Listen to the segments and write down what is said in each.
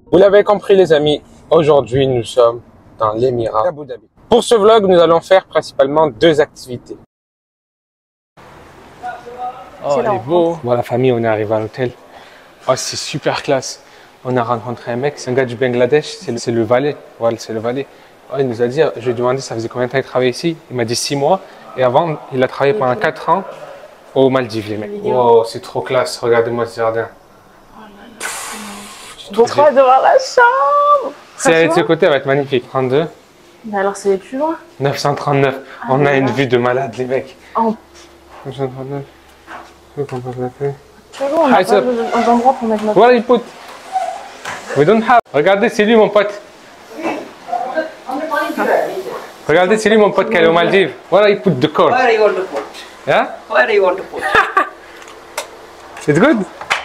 Vous l'avez compris les amis, aujourd'hui nous sommes dans l'émirat d'Abu Dhabi. Pour ce vlog, nous allons faire principalement deux activités. Oh, il est beau. Bon, la famille, on est arrivé à l'hôtel. Oh, c'est super classe. On a rencontré un mec, c'est un gars du Bangladesh, c'est le valet. Voilà, c'est le valet. Oh, il nous a dit, je lui ai demandé ça faisait combien de temps il travaillait ici. Il m'a dit 6 mois. Et avant, il a travaillé pendant 4 ans aux Maldives, les mecs. Oh, c'est trop classe. Regardez-moi ce jardin. J'ai trop hâte de voir la chambre. C'est de ce côté, elle va être magnifique. 32. Mais alors, c'est plus loin. 939. On a une vue de malade, les mecs. Oh. 939. Tu vois, on a pas d'endroit pour mettre notre... Voilà, il put. We don't have. Regardez, c'est lui, mon pote. Regardez, c'est lui, mon pote qui est aux Maldives. Voilà, il put the cord. Where you want to put? Yeah? Where you want to put? It's good?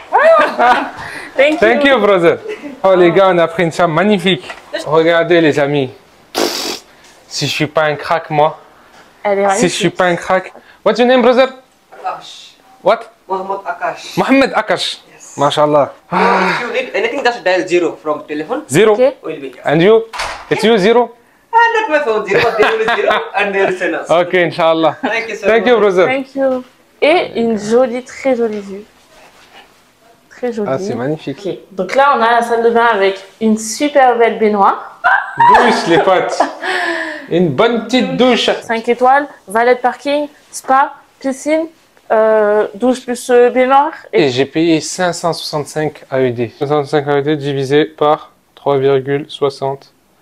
Thank you, brother. Oh, les gars, on a pris une chambre magnifique. Regardez, les amis. Si je suis pas un crack, moi. Elle est magnifique. Si je suis pas un crack. What's your name, brother? Akash. What? Mohammed Akash. Mohammed Akash. Yes. MashaAllah. If you need anything, just dial 0 from telephone. 0. Okay. Will be here. And you? It's you, 0? And not my phone 0, but there will be 0 and there is an us. Ok, Inch'Allah. Thank you so Thank you, much. brother. Thank you. Et une jolie, très jolie vue. Très jolie. Ah, c'est magnifique. Ok. Donc là, on a la salle de bain avec une super belle baignoire. Douche, les potes. Une bonne petite douche. 5 étoiles, valet de parking, spa, piscine, douche plus baignoire. Et j'ai payé 565 AED. 565 AED divisé par 3,69.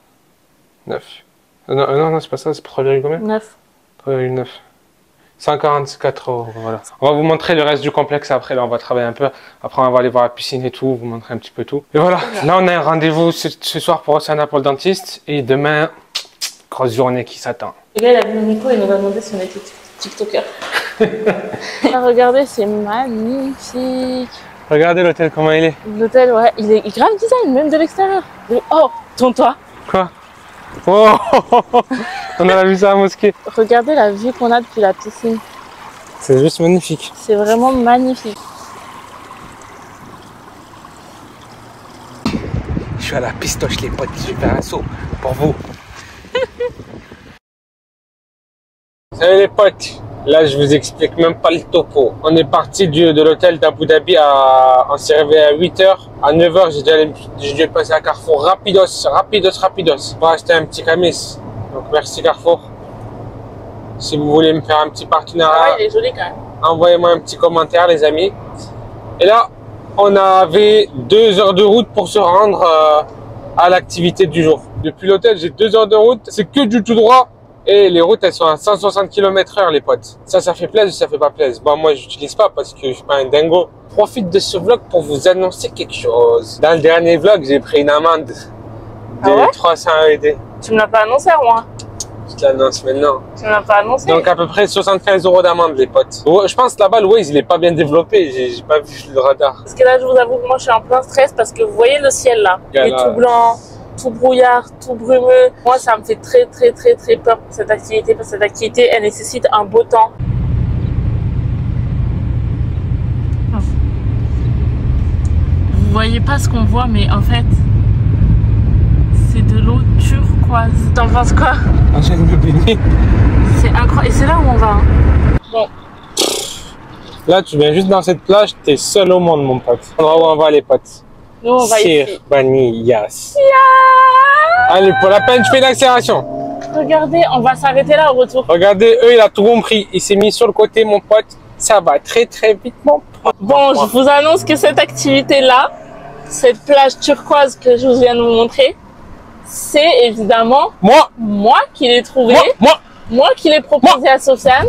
Non, c'est pas ça, c'est 3, combien? 9. 3,9. 144 €, voilà. On va vous montrer le reste du complexe après, là on va travailler un peu. Après on va aller voir la piscine et tout, vous montrer un petit peu tout. Et voilà, là on a un rendez-vous ce soir pour Ossana pour le dentiste. Et demain, grosse journée qui s'attend. Le gars il a vu Nico et il nous a demandé si on était tiktoker. Regardez, c'est magnifique. Regardez l'hôtel comment il est. L'hôtel, ouais, il est grave design, même de l'extérieur. Oh, tourne-toi. Quoi? Oh, on a vu ça à la mosquée. Regardez la vue qu'on a depuis la piscine. C'est juste magnifique. C'est vraiment magnifique. Je suis à la pistoche les potes, je vais faire un saut pour vous. Salut les potes, là je vous explique même pas le topo. On est parti de l'hôtel d'Abu Dhabi, on s'est réveillé à 8 h. À 9 h, j'ai dû passer à Carrefour rapidos pour acheter un petit camis. Donc merci Carrefour. Si vous voulez me faire un petit partenariat, Ouais, il est joli quand même. envoyez-moi un petit commentaire les amis. Et là, on avait 2 heures de route pour se rendre à l'activité du jour. Depuis l'hôtel, j'ai 2 heures de route, c'est que du tout droit. Et les routes, elles sont à 160 km/h, les potes. Ça fait plaisir, ça fait pas plaisir. Bon, moi, j'utilise pas parce que je suis pas un dingo. Profite de ce vlog pour vous annoncer quelque chose. Dans le dernier vlog, j'ai pris une amende de 300 AED. Tu me l'as pas annoncé à moi. Je te l'annonce maintenant. Tu me l'as pas annoncé. Donc, à peu près 75 € d'amende, les potes. Je pense là-bas, le Waze, il est pas bien développé. J'ai pas vu le radar. Parce que là, je vous avoue que moi, je suis en plein stress parce que vous voyez le ciel là. Il est tout blanc. Tout brouillard, tout brumeux. Moi, ça me fait très peur pour cette activité, parce que cette activité, elle nécessite un beau temps. Vous voyez pas ce qu'on voit, mais en fait, c'est de l'eau turquoise. T'en penses quoi? J'aime me baigner. C'est incroyable. Et c'est là où on va. Hein. Bon. Là, tu viens juste dans cette plage, t'es seul au monde, mon pote. L'endroit où on va, les potes. Nous, on va ici. Baniyas. Allez, pour la peine, je fais l'accélération. Regardez, on va s'arrêter là au retour. Regardez, il a tout compris. Il s'est mis sur le côté, mon pote. Ça va très vite, mon pote. Bon, je vous annonce que cette activité-là, cette plage turquoise que je vous viens de vous montrer, c'est évidemment moi qui l'ai trouvé. Moi qui l'ai proposé à Sofiane.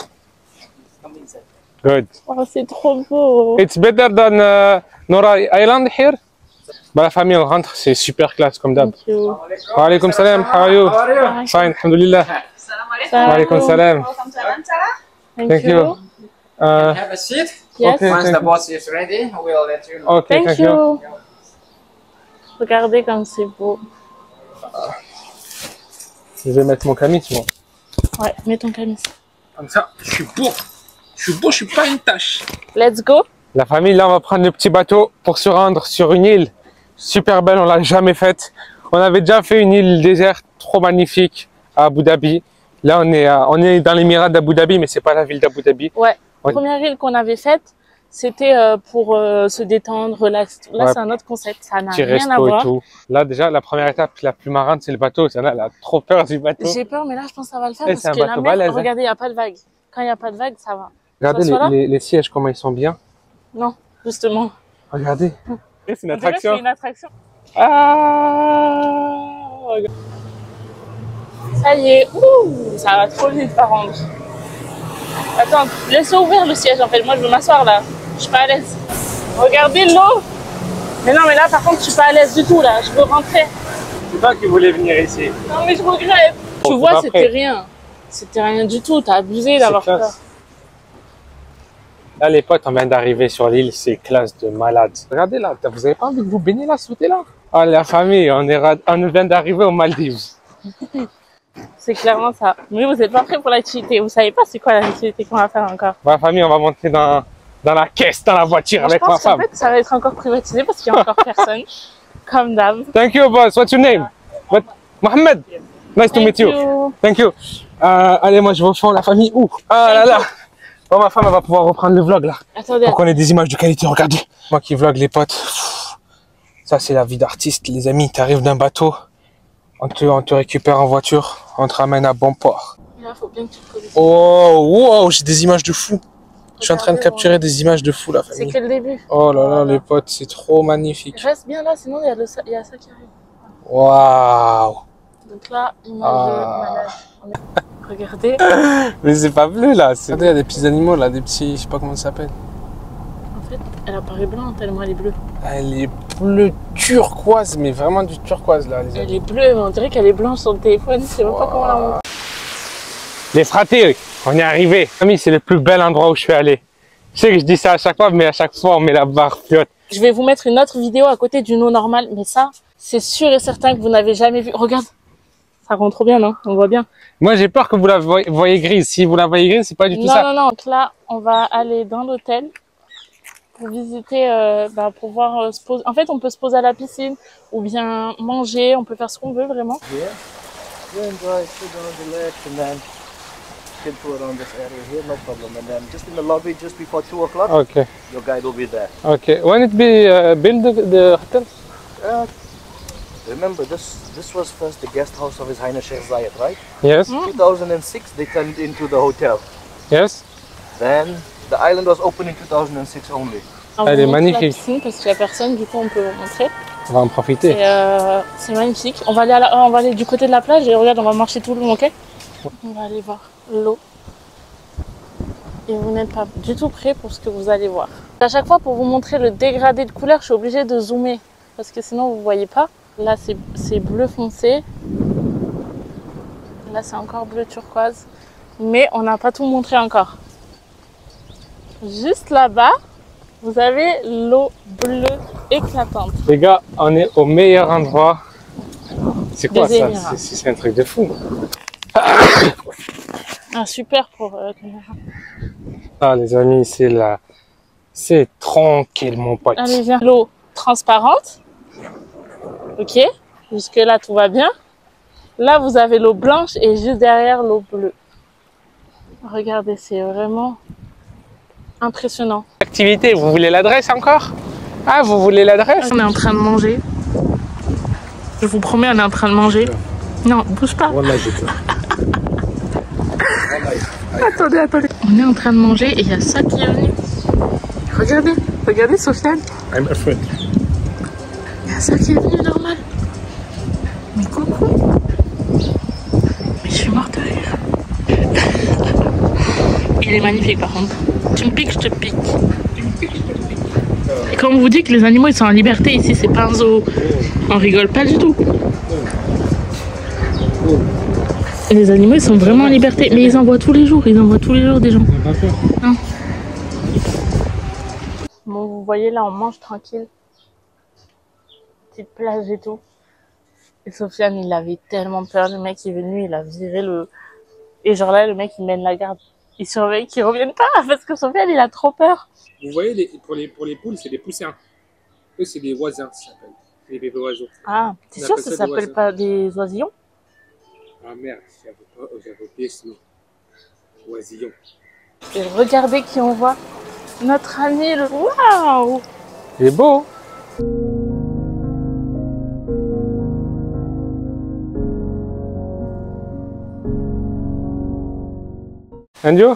Good. Oh, c'est trop beau. It's better than Nora Island here. Bah, la famille, on rentre, c'est super classe comme d'hab. Wa alaykum salam, how are you? Fine, alhamdulillah. Wa alaykum salam. Thank you. Have a seat. Yes. Okay, Once the boss is ready, we'll let you know. Okay, Thank you. Regardez comme c'est beau. Je vais mettre mon camis, moi. Ouais, mets ton camis. Comme ça, je suis beau. Je suis pas une tâche. Let's go. La famille, là, on va prendre le petit bateau pour se rendre sur une île super belle, on l'a jamais faite. On avait déjà fait une île déserte trop magnifique à Abu Dhabi. Là, on est dans l'émirat d'Abu Dhabi, mais c'est pas la ville d'Abu Dhabi. Ouais. La première île qu'on avait faite, c'était pour se détendre, relax. Là, ouais, c'est un autre concept, ça n'a rien à voir. Et tout. Là, déjà, la première étape la plus marrante, c'est le bateau. Elle a trop peur du bateau. J'ai peur, mais là, je pense que ça va le faire parce que la mer, regardez, il n'y a pas de vagues. Quand il n'y a pas de vagues, ça va. Regardez les sièges, comment ils sont bien. Non, justement. Regardez. C'est une attraction. C'est une attraction. Ah, ça y est, ouh, ça va trop vite par contre. Attends, laisse ouvrir le siège en fait, moi je veux m'asseoir là, je suis pas à l'aise. Regardez l'eau. Mais non mais là par contre je suis pas à l'aise du tout là, je veux rentrer. C'est toi qui voulais venir ici. Non mais je regrette. Tu vois c'était rien du tout, t'as abusé d'avoir peur. Là les potes on vient d'arriver sur l'île, c'est classe de malade. Regardez là, vous avez pas envie de vous baigner là, sautez là. Ah la famille, on vient d'arriver aux Maldives. C'est clairement ça. Mais vous n'êtes pas prêts pour l'activité. Vous savez pas c'est quoi l'activité qu'on va faire encore. Ma famille, on va monter dans la caisse, dans la voiture avec ma femme. En fait, ça va être encore privatisé parce qu'il y a encore personne. Comme d'hab. Thank you, boss. What's your name? Mohamed. Nice to meet you. Thank you. Allez, moi je vais au fond, la famille. Ouh. Ah là là. Bon, ma femme, elle va pouvoir reprendre le vlog là. Attendez. Pour qu'on ait des images de qualité. Regardez. Moi qui vlog les potes. Ça, c'est la vie d'artiste, les amis. Tu arrives d'un bateau. On te récupère en voiture, on te ramène à bon port. Là, faut bien que tu te connaisses. Oh, wow, j'ai des images de fou. Je suis en train de capturer des images de fou, la famille. C'est que le début. Oh là là, les potes, c'est trop magnifique. Reste bien là, sinon il y a ça qui arrive. Waouh. Donc là, image de malade. Regardez. Mais c'est pas bleu là. Regardez, il y a des petits animaux là, des petits, je sais pas comment ça s'appelle. En fait, elle apparaît blanche tellement elle est bleue. Elle est bleue turquoise, mais vraiment du turquoise là, les amis. Elle est bleue, mais on dirait qu'elle est blanche sur le téléphone, je sais même pas comment la montre. Les fratés, on est arrivé. Ami, c'est le plus bel endroit où je suis allé. Je sais que je dis ça à chaque fois, mais à chaque fois on met la barre plus haute. Je vais vous mettre une autre vidéo à côté d'une eau normale, mais ça, c'est sûr et certain que vous n'avez jamais vu. Regarde, ça rend trop bien, non? On voit bien. Moi, j'ai peur que vous la voyez grise. Si vous la voyez grise, c'est pas du tout ça. Non. Donc là, on va aller dans l'hôtel pour visiter, pour voir se poser. En fait, on peut se poser à la piscine ou bien manger. On peut faire ce qu'on veut vraiment. Yeah. You enjoy, sit down, relax, and then can tour around this area here, no problem. And then just in the lobby, just before 2 o'clock, okay, your guide will be there. Okay. When it be built the hotel? Remember, this was first the guest house of His Highness Sheikh Zayed, right? Yes. 2006, they turned it into the hotel. Yes. Then the island was opened in 2006 only. Elle est magnifique. La piscine parce qu'il n'y a personne, du coup on peut montrer. On va en profiter. C'est magnifique. On va aller du côté de la plage et regarde, on va marcher tout le long, ok? On va aller voir l'eau. Et vous n'êtes pas du tout prêts pour ce que vous allez voir. À chaque fois, pour vous montrer le dégradé de couleur, je suis obligée de zoomer parce que sinon vous ne voyez pas. Là, c'est bleu foncé. Là, c'est encore bleu turquoise. Mais on n'a pas tout montré encore. Juste là-bas, vous avez l'eau bleue éclatante. Les gars, on est au meilleur endroit. C'est quoi ça? C'est un truc de fou. Ah, super pour caméra. Ah, les amis, c'est tranquille, mon pote. Allez, viens. L'eau transparente. Ok, jusque là tout va bien. Là vous avez l'eau blanche et juste derrière l'eau bleue. Regardez, c'est vraiment impressionnant. Activité, vous voulez l'adresse encore? Ah, vous voulez l'adresse? On est en train de manger. Je vous promets, on est en train de manger. Non, bouge pas. Attendez. On est en train de manger et il y a ça qui est venu. Regardez Sofiane. I'm afraid. Il y a ça qui est venu normal. Mais coucou. Mais je suis morte de rire. Il est magnifique par contre. Tu me piques, je te pique. Et quand on vous dit que les animaux ils sont en liberté ici, c'est pas un zoo. On rigole pas du tout. Les animaux ils sont vraiment en liberté. Mais ils en voient tous les jours. Ils en voient tous les jours des gens. Non. Bon, vous voyez là, on mange tranquille. Petite plage et tout. Et Sofiane, il avait tellement peur. Le mec est venu, il a viré le... Et genre là, le mec, il mène la garde. Il surveille qu'ils reviennent pas parce que Sofiane, il a trop peur. Vous voyez, pour les poules, c'est des poussins. Eux, c'est des voisins, ça s'appelle. Les bébés oiseaux. Ah, t'es On sûr que appelle ça ça des s'appelle oiseaux. pas des oisillons? Ah merde, j'avais oublié ce nom. Oisillon. Et regardez qui on voit. Notre ami le... Waouh! Il est beau. And you?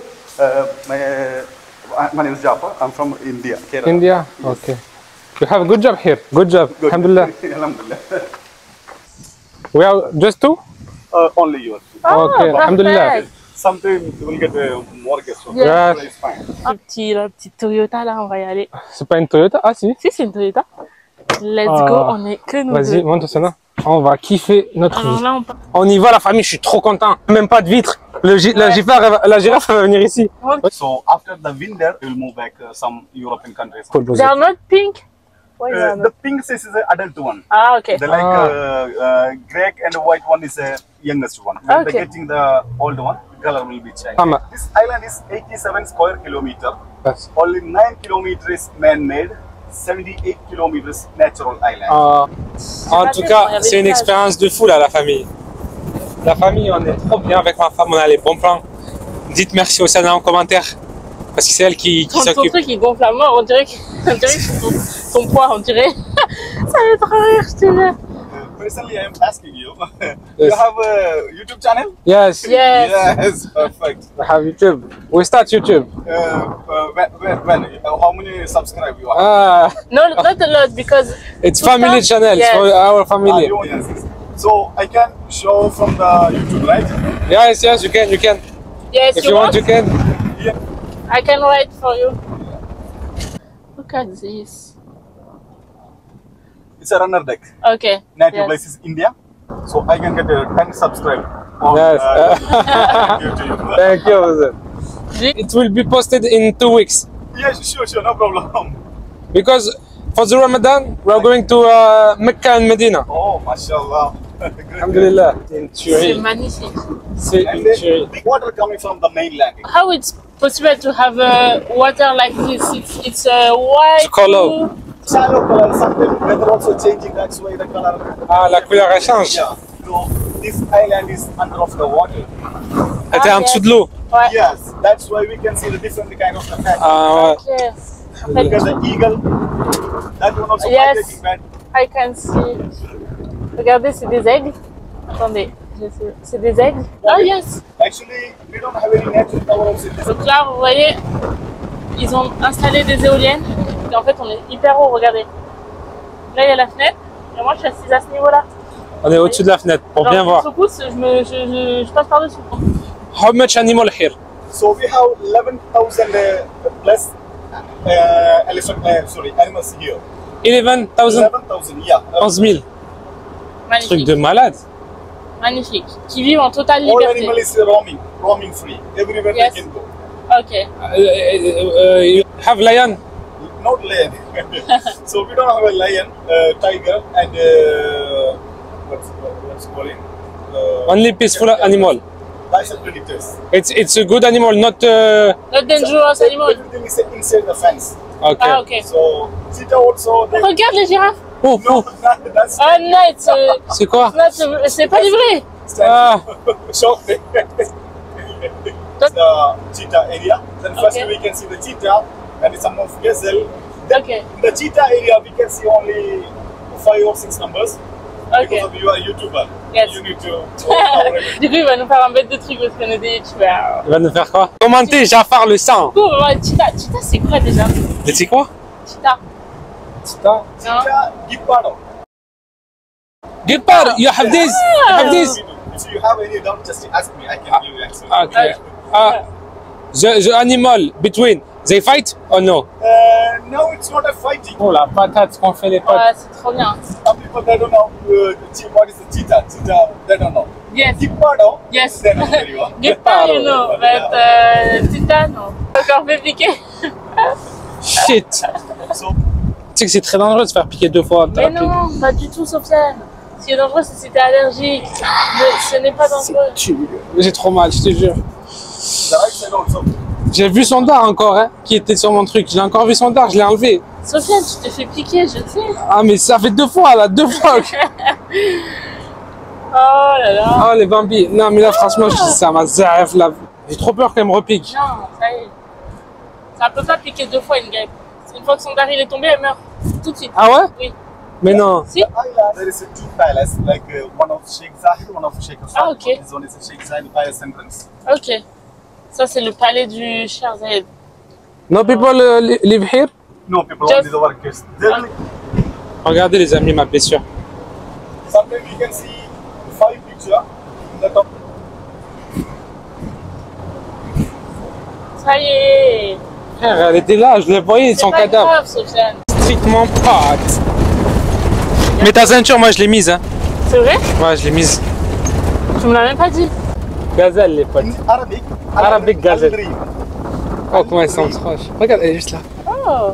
My name is Jafar. I'm from India, Kerala. India? Okay. You have a good job here. Good job. Good. Alhamdulillah. Alhamdulillah. We are just two? Only yours. Oh, Okay, alhamdulillah. perfect. Sometime you will get more guests. Yeah. Yes. It's fine. La petite Toyota là, on va y aller. C'est pas une Toyota? Ah si. Si, c'est une Toyota. Let's Ah. go, on est que nous Vas-y, deux. monte ça là. On va kiffer notre Alors vie. là, on part. On y va la famille, je suis trop content. Même pas de vitre. La girafe elle va venir ici. So after the winter, we will move back some European countries. They are not pink? Why they are The not? pink is the adult one. Ah, ok. The grey and the white one is the youngest one. When Okay. they're getting the old one, the color will be changed. Ah, This island is 87 square kilometer. Yes. Only 9 kilometers man-made, 78 kilometers natural island. En tout cas, c'est une expérience de fou là, la famille. La famille, on est trop bien avec ma femme, on a les bons plans. Dites merci au Sana en commentaire. Parce que c'est elle qui Ton s'occupe. truc il gonfle à mort, on dirait que c'est ton poids, on dirait. Ça va trop rire, je te jure. Personally, I am asking you, you have a YouTube channel? Yes, Yes. Yes, perfect. I have YouTube. We start YouTube. When? How many subscribers you have? Ah, No, not a lot because it's To family start? channel Yes. for our family. Yes. So I can show from the YouTube, right? Yes, yes, you can, you can. yes, If you want, you can. Yeah. I can write for you. Look at this. It's a runner deck. Okay. Native Yes. place is India. So I can get 10 subscribers on Yes. YouTube. Thank you. It will be posted in 2 weeks. Yes, sure, no problem. Because for the Ramadan, we are going to Mecca and Medina. Oh, mashallah. Alhamdulillah. In C'est Turin. magnifique. C'est And une then tuerie. big water coming from the mainland. How it's possible to have water like this? It's white. The color. blue. Shallow color, sometimes weather also changing, that's why the color. Ah, la couleur elle change. Yeah. So this island is under of the water. Elle était en dessous de l'eau. Ouais. Yes, that's why we can see the different kind of effect. Ah, ouais. Ok. En Look fait, at the eagle. That one also Yes. migrating back. I can see. Regardez, c'est des aigles. Attendez, c'est des aigles. Oh yes. Actually, we don't have any natural cover also in this. Donc là, vous voyez, ils ont installé des éoliennes. Et en fait, on est hyper haut, regardez. Là, il y a la fenêtre. Et moi, je suis assise à ce niveau-là. On est au-dessus de la fenêtre pour bien Alors, voir. je pousse, je passe par-dessus. How much animal here? So we have 11,000 plus animals here. 11,000? 11,000, yeah. 11 000. Truc Magnifique. de malade. Magnifique. Qui vivent en totale All liberté. animal is roaming free. Everywhere Yes. they can go. Ok. You have lion? Not lion. So we don't have a lion, tiger, and what's calling? Only peaceful animal. That's a predators. It's a good animal, not. Not dangerous animal. Everything is inside the fence. Okay. Ah, ok. So cheetah also. They, Regarde les girafes. Oh, no, oh, that's Oh non, c'est quoi? c'est pas livré. Ah, So the cheetah area. Then first Okay. we can see the cheetah and some of gazelle. Ok. In the cheetah area, we can see only 5 or 6 numbers. Ok. Because of you are a YouTuber. Yes. You need to. Du coup, il va nous faire un bête de trucs parce qu'on est des youtubeurs. il va nous faire quoi? Commentez, Jafar le sang. Du coup, on va voir Cheetah. Cheetah, c'est quoi déjà? C'est quoi? Cheetah. Cheetah. Non? Cheetah, guepardo. Guépard, you have this. You have this. If you have any doubt, just ask me. I can give you answer. Okay. The animal between they fight or no? No, it's not a fighting. Oh la patate qu'on fait les Ouais, pattes. c'est trop bien. Some people they don't know what is the cheetah. Cheetah, they don't know. Yes. Guepardo. Yes. They know very well. Guépard, you know, but Cheetah, non. Encore fait piquer. Shit. So Tu sais que c'est très dangereux de se faire piquer 2 fois. Mais non, pas du tout, Sofiane. Ce qui est dangereux, c'est si t'es allergique. Mais ce n'est pas dangereux. J'ai trop mal, je te jure. the right side also. J'ai vu son dard encore, hein, qui était sur mon truc. J'ai encore vu son dard, je l'ai enlevé. Sofiane, tu t'es fait piquer, je sais. Ah, mais ça fait 2 fois, là, 2 fois. Oh là là. Oh, les Bambi. Non, mais là, franchement, je dis ça m'a zaf, là. J'ai trop peur qu'elle me repique. Non, ça y est. Ça peut pas piquer 2 fois une guêpe. Une fois que son dard il est tombé, elle meurt. Tout de suite. Ah ouais? Oui. Mais non. Si? There is a two palace, like one of Sheikh Zahid, one of Sheikh Hassan. Ah, ok. This one is a Sheikh Zahid palace entrance. Ok. Ça, c'est le palais du Cher Zayed. No people live here? No people, Just- only the workers. There, Regardez, les amis, ma blessure. sometimes you can see 5 pictures in the top. Ça y est. Frère, elle était là, je le voyais, C'est son pas cadavre. grave, Sofiane. Strictement pas. Mais ta ceinture, moi, je l'ai mise, hein. C'est vrai? Ouais, je l'ai mise. Tu me l'as même pas dit. Gazelle, les potes. In Arabic, Arabic gazelle. Al-Dream. Oh, comment elle s'en proche. Regarde, elle est juste là. Oh.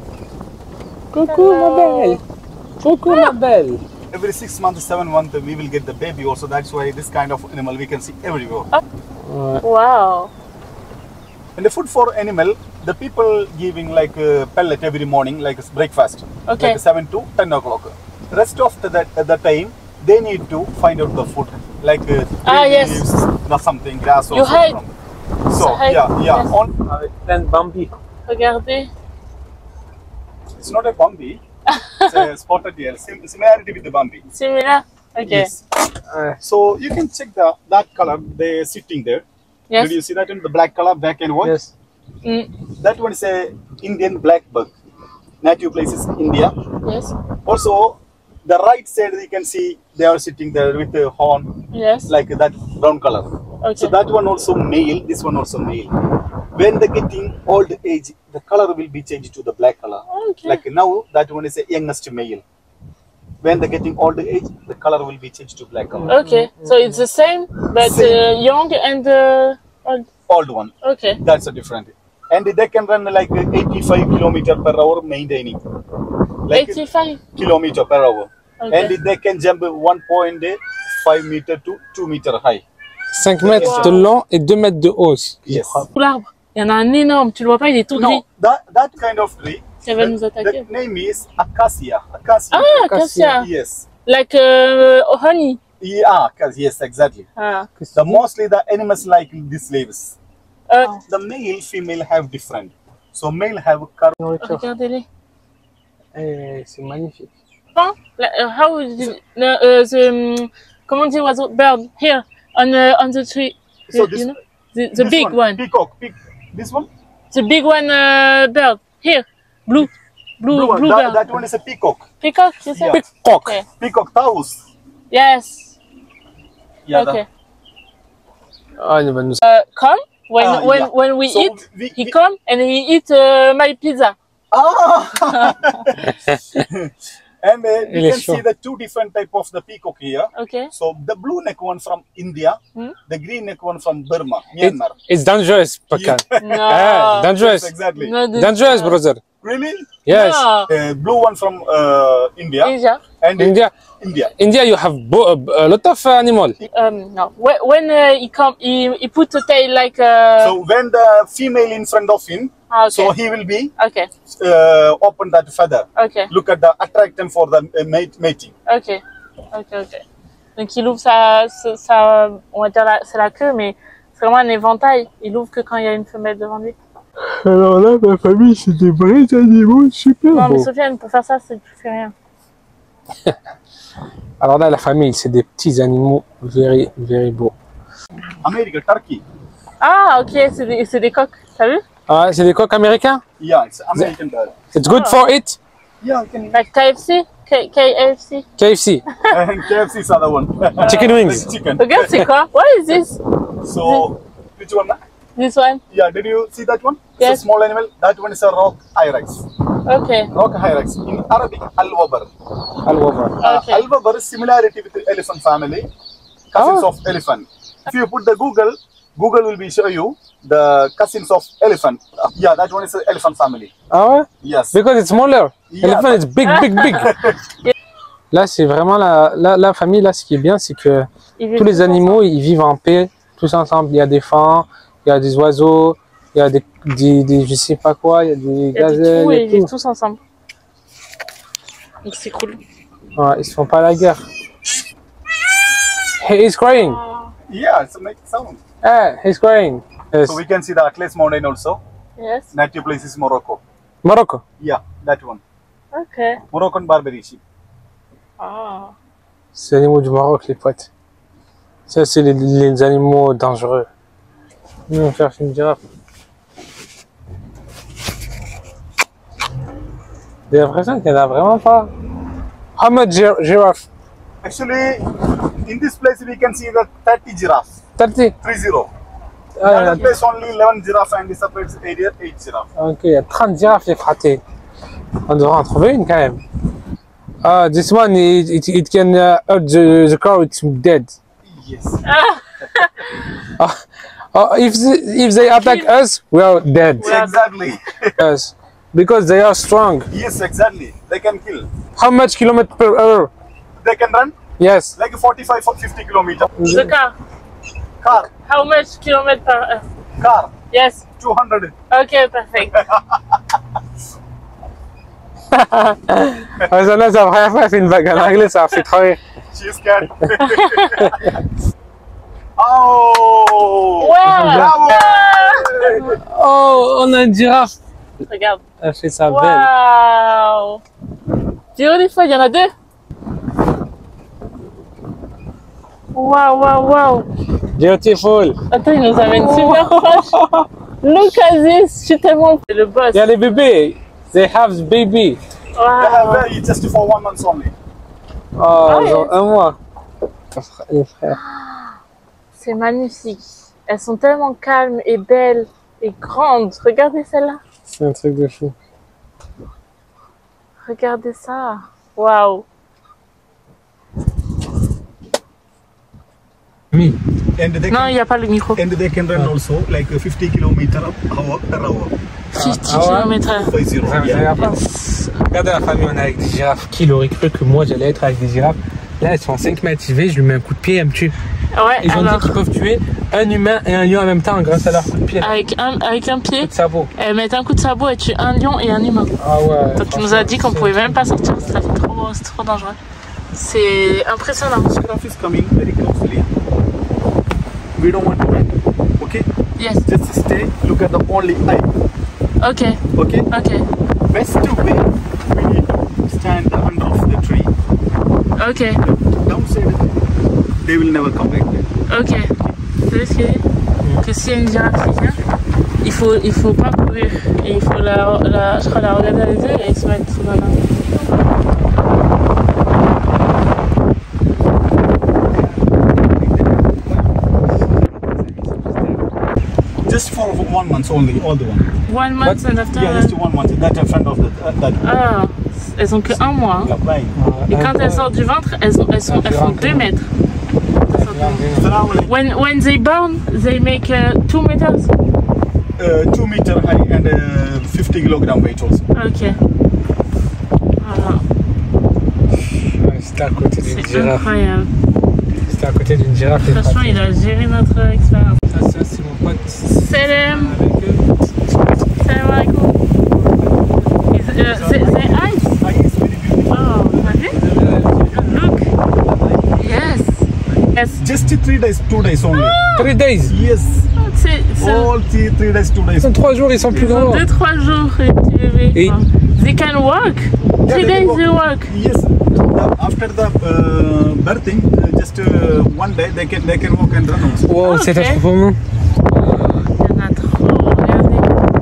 Coucou, ma belle. Coucou, ma belle. Every 6 months, 7 months, we will get the baby also. That's why this kind of animal we can see everywhere. Ouais. Wow. And the food for animal, the people giving like a pellet every morning, like a breakfast, Okay. like 7 to 10 o'clock. Rest of the time, they need to find out the food, like Yes. leaves, or something, grass or You hide. something. So hide, yeah. yes. On, Plein de Bambi. Regardez. it's not a Bambi, it's a spotted deer. Similarity with the Bambi. Similaire. Ok. Yes. Ouais. So you can check that color. They're sitting there. Yes. Did you see that in the black color, black and white? Yes. Mm. That one is a Indian black bug. Native place is India. Yes. Also, the right side you can see they are sitting there with the horn, Yes. like that brown color. Okay. So that one also male, this one also male. When they getting old age, the color will be changed to the black color. Okay. Like now, that one is a youngest male. When they getting old age, the color will be changed to black color. Okay. So it's the same, but Same. young and old. Old one, Okay. that's a different. And they can run like 85 kilometer per hour maintaining. Like 85. kilometer per hour. Okay. And they can jump 1.5 meter to 2 meter high. 5 mètres de long et 2 mètres de hausse. Yes. Sous l'arbre. Il y en a un énorme. Tu le vois pas, il est tout gris. No, that kind of tree. Ça va nous attaquer. The name is acacia. Acacia. Ah, Acacia. acacia. Yes. Like honey. Yeah, yes, exactly. Ah. The mostly the animals like these leaves. Euh, The male, female have different. So male have curve. Regardez-les. Eh, c'est magnifique. Pain? How is it, comment on dit oiseau? Bird. Here. On the tree. So this, you know? The this big one. Peacock. This one? The big one bird. Here. Blue. Blue one. bird. That one is a peacock. Peacock, you said? Yeah. Coq. Okay. Peacock taus. Yes. Yeah. Okay. Ah, il va nous... Come yeah. when we So eat, we- he we- come and he eat my pizza. Ah! And Il you est can chaud. see the two different type of the peacock here. Okay. So the blue neck one from India, Hmm? the green neck one from Burma, Myanmar. It's dangerous, Pakan. No. Ah, dangerous. Yes, exactly. No, this- Dangerous, brother. Really? Yes. No. Blue one from India Asia. and India, India. you have a lot of animal. No. When he come, he put the tail like. So when the female in front of him, Okay. so he will be Okay. open that feather. Okay. Look at the attraction for the mating. Ok. Donc il ouvre on va dire c'est la queue, mais c'est vraiment un éventail. Il ouvre que quand il y a une femelle devant lui. Alors là, ma famille, c'est des vrais animaux super Non, mais beaux. Sofiane, pour faire ça, tu fais rien. Alors là, la famille, c'est des petits animaux very, very beaux. America, Turkey. Ah, ok, c'est des coqs. T'as vu? Ah, c'est des coqs américains? Yeah, it's American bird. It's good for it? Yeah, you can. Like KFC? KFC? KFC. And KFC is other one. Chicken wings. Chicken. Regarde, c'est quoi? What is this? So which one? This one? Yeah, did you see that one? It's Yes. a small animal. That one is a rock hyrax. Ok. Rock hyrax. In Arabic, al-wabar. Okay. Al-wabar is similarity with the elephant family. Cousins of elephant. If you put the Google will be show you the cousins of elephant. Yeah, that one is the elephant family. Ah ouais? Yes. Because it's smaller. Yeah, Elephant but- is big, big, big. Là, c'est vraiment la famille. Là, ce qui est bien, c'est que Ils vivent tous les tous animaux, ils vivent en paix, tous ensemble. Il y a des fans, il y a des oiseaux, Il y a des je sais pas quoi, il y a des gazelles. Il y a ils vivent tous ensemble. Donc c'est cool. Ouais, ils se font pas la guerre. He is crying. Yeah, it's a make sound. Hey, he's crying. Yes. So we can see the Atlas Mountain also. Yes. Native place is Morocco. Morocco. Yeah, that one. Ok. Moroccan Barbary sheep. Ah. C'est les animaux du Maroc, les potes. Ça, c'est les animaux dangereux. Nous, on cherche une girafe. J'ai l'impression qu'il n'y en a vraiment pas. How much giraffe? Actually, in this place we can see the 30 giraffes. 30. 30. Ah, Another place only 11 giraffes and the separate area 8 giraffes. ok, il y a 30 girafes, les fratés. On devrait en trouver une quand même. Ah, this one, it can hurt the cow, it's dead. Yes. If they attack us, we are dead. Exactly. Yes, because they are strong. Yes, exactly. They can kill. How much kilometer per hour? They can run Yes. like 45 or 50 kilometers. The car. Car. How much kilometer per hour? Car. Yes. 200. Ok, perfect. Zana, c'est la première fois qu'elle fait une vague en anglais, ça a fait trop rire. She is scared. Oh! Ouais. Bravo! Oh, on a une girafe. Regarde. Elle fait sa belle. Waouh. Dis-le des fois, il y en a deux. Waouh, waouh, waouh. Beautiful. Attends, il nous amène super proche. Look at this. Je suis tellement... C'est le boss. Il y a les bébés. They have the baby. They have Waouh. very just for 1 month only. Oh, ils yes. ont un mois. Les frères. C'est magnifique. Elles sont tellement calmes et belles et grandes. Regardez celle-là. C'est un truc de fou. Regardez ça. Waouh. Me. And they Non, can, il n'y a pas le micro. and they can run also like 50 kilometers per hour. 50 Ah ouais? km/h. 50. Yeah. Regardez la famille, on est avec des girafes. Qui l'aurait cru que moi j'allais être avec des girafes? Là, elles sont 5 mètres. Je lui mets un coup de pied, elles me tuent. Ouais, Ils ont dit alors, qu'ils peuvent tuer un humain et un lion en même temps grâce à leur coup de pied. avec un pied, De sabot. elles mettent un coup de sabot et tuent un lion et un humain. Ah ouais. Donc il nous a dit qu'on pouvait même pas sortir. C'est trop dangereux. C'est impressionnant. This giraffe is coming very closely. We don't want to run. Okay? Yes. Just stay, look at the only eye. Ok. Okay? Ok. Best way, we need to stand under of the tree. Ok. Downside, they will never come back there. Ok. Vous savez ce qu'il dit? Que s'il y a une girafe qui vient, il faut pas courir. Et il faut je crois la regarder à les yeux et se mettre dans la... Just for 1 month only, all the one. 1 month and after... Yeah, just 1 month. That's in front of the that. Ah, elles ont que 1 mois. Hein. Flying. Et quand elles sortent du ventre, elles font 2 mètres. When they born, they make 2 meters. 2 meter high and 50 kilogram weight also. Ok. Voilà. C'était à côté d'une C'est girafe. incroyable. C'était à côté d'une girafe. Franchement, il a géré notre expérience. Ça, c'est mon pote. Salam. Avec eux. Salam alaikum. C'est ice. Oh, t'as vu? Look. Yes. Yes. Just 3 days, 2 days only. 3 days. Yes. C'est All 3 days, 2 days. Ils sont 3 jours, ils sont plus grands. 2-3 jours, les petits bébés. Et- They can walk. 3 days they walk. Yes. After the birthing, just 1 day they can walk and run also. Wow, Ok. c'était trop bon. Il y en a trop, regardez.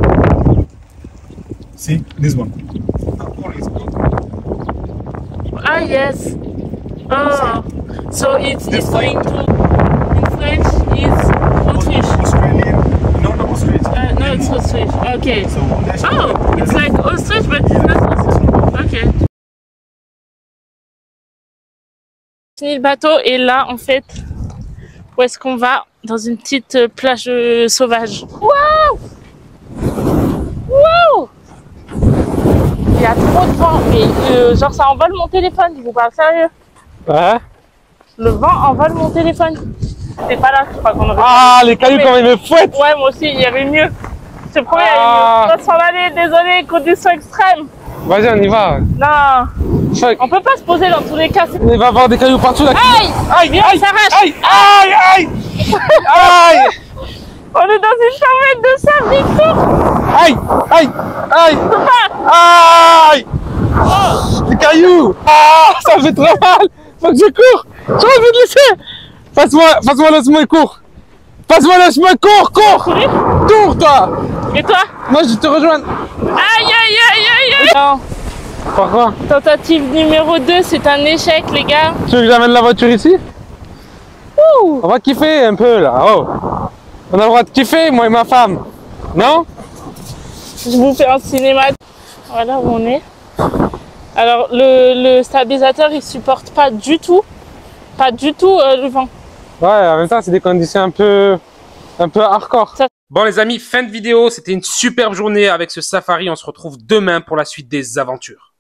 See this one. Ah, yes. Oh, so it's going to, in French, it's Autriche. Australian, not Australian. No, it's Autriche. Okay. So that's Oh, it's like ostrich, but it's not ostrich. Okay. Fini le bateau et là, en fait, où est-ce qu'on va? Dans une petite plage sauvage. Waouh! Waouh! Il y a trop de vent, mais genre ça envole mon téléphone, je vous parle sérieux. Ouais. Le vent envole mon téléphone. C'est pas là, je crois qu'on aurait... Ah, les cailloux, Mais- quand ils me fouettent. Ouais, moi aussi, il y avait mieux. Je te promets, on va s'en aller, désolé, conditions extrêmes. Vas-y, on y va. Non. Fuck. On peut pas se poser dans tous les cas. Il va y avoir des cailloux partout là. Aïe! Aïe! Viens, Aïe! on s'arrache. Aïe! Aïe! Aïe! Aïe! On est dans une charrette de sardines, cours! Aïe! Aïe! Aïe! Aïe! Des cailloux! Ah! Ça fait trop mal! Faut que je cours! Je vais te laisser! Passe-moi le chemin, cours! Passe-moi le chemin, cours! Cours! Cours, toi! Et toi? Moi, je te rejoins! Aïe, aïe, aïe, aïe, aïe! Non. Pourquoi? Tentative numéro 2, c'est un échec, les gars. Tu veux que j'amène la voiture ici? Ouh. On va kiffer un peu, là. Oh! On a le droit de kiffer, moi et ma femme. Non? Je vous fais un cinéma. Voilà où on est. Alors, le stabilisateur, il supporte pas du tout le vent. Ouais, en même temps, c'est des conditions un peu hardcore. Bon les amis, fin de vidéo. C'était une superbe journée avec ce safari. On se retrouve demain pour la suite des aventures.